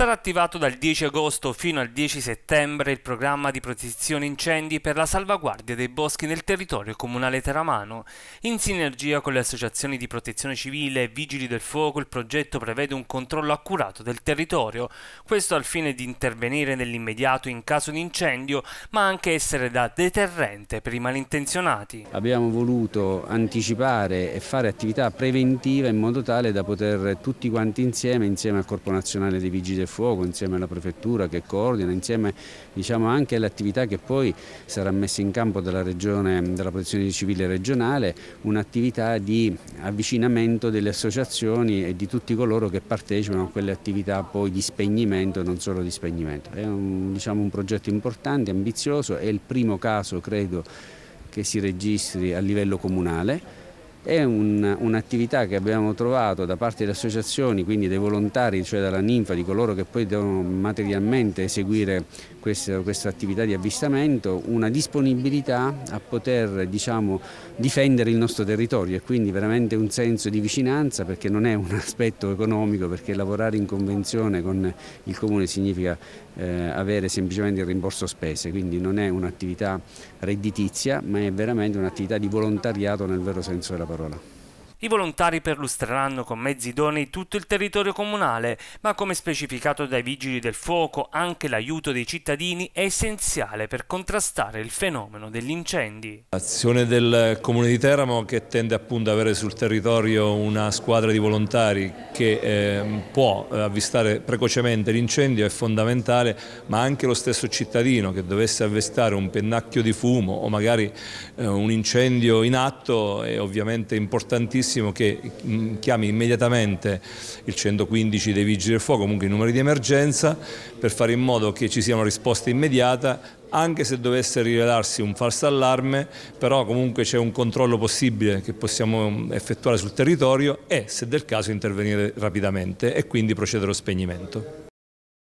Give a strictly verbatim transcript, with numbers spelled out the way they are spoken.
Sarà attivato dal dieci agosto fino al dieci settembre il programma di protezione incendi per la salvaguardia dei boschi nel territorio comunale teramano. In sinergia con le associazioni di protezione civile e vigili del fuoco, il progetto prevede un controllo accurato del territorio, questo al fine di intervenire nell'immediato in caso di incendio, ma anche essere da deterrente per i malintenzionati. Abbiamo voluto anticipare e fare attività preventiva in modo tale da poter tutti quanti insieme, insieme al Corpo Nazionale dei Vigili del Fuoco, insieme alla Prefettura che coordina, insieme diciamo, anche alle attività che poi sarà messa in campo dalla Regione, dalla Protezione Civile regionale, un'attività di avvicinamento delle associazioni e di tutti coloro che partecipano a quelle attività poi di spegnimento e non solo di spegnimento. È un, diciamo, un progetto importante, ambizioso, è il primo caso credo che si registri a livello comunale. È un'attività che abbiamo trovato da parte delle associazioni, quindi dei volontari, cioè dalla ninfa, di coloro che poi devono materialmente eseguire questa, questa attività di avvistamento, una disponibilità a poter diciamo, difendere il nostro territorio e quindi veramente un senso di vicinanza, perché non è un aspetto economico, perché lavorare in convenzione con il Comune significa eh, avere semplicemente il rimborso spese, quindi non è un'attività redditizia, ma è veramente un'attività di volontariato nel vero senso della parola. I volontari perlustreranno con mezzi idonei tutto il territorio comunale, ma come specificato dai Vigili del Fuoco, anche l'aiuto dei cittadini è essenziale per contrastare il fenomeno degli incendi. L'azione del Comune di Teramo, che tende appunto ad avere sul territorio una squadra di volontari che eh, può avvistare precocemente l'incendio, è fondamentale, ma anche lo stesso cittadino che dovesse avvistare un pennacchio di fumo o magari eh, un incendio in atto è ovviamente importantissimo che chiami immediatamente il centoquindici dei Vigili del Fuoco, comunque i numeri di emergenza, per fare in modo che ci sia una risposta immediata, anche se dovesse rivelarsi un falso allarme, però comunque c'è un controllo possibile che possiamo effettuare sul territorio e, se del caso, intervenire rapidamente e quindi procedere allo spegnimento.